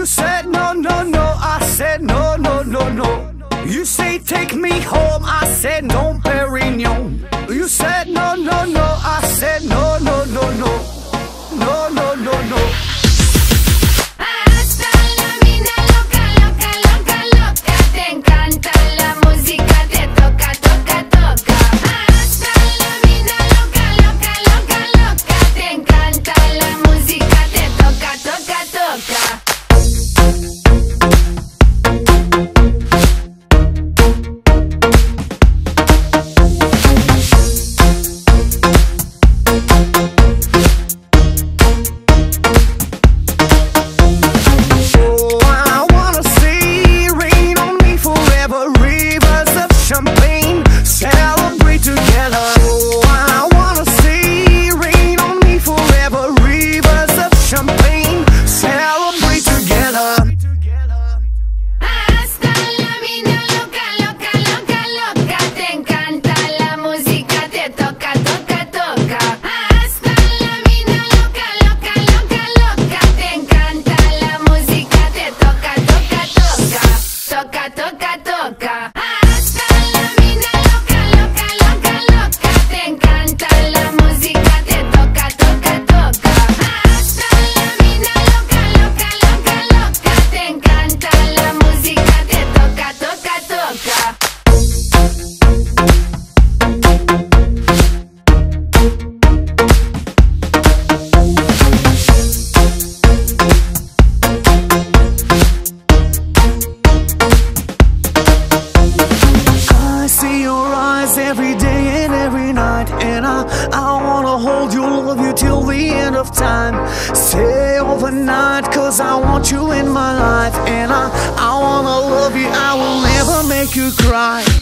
You said no, no, no, I said no, no, no, no. You say take me home, I said no, Perignon. You said no, no, no, I said no, no, no, no. No, no, no, no. Hasta la mina loca, loca, loca, loca. Te encanta la música, te toca, toca, toca. Hasta la mina loca, loca, loca, loca. Te encanta la música, te toca, toca, toca. Every day and every night, and I wanna hold you, love you till the end of time. Stay overnight, cause I want you in my life, and I wanna love you, I will never make you cry.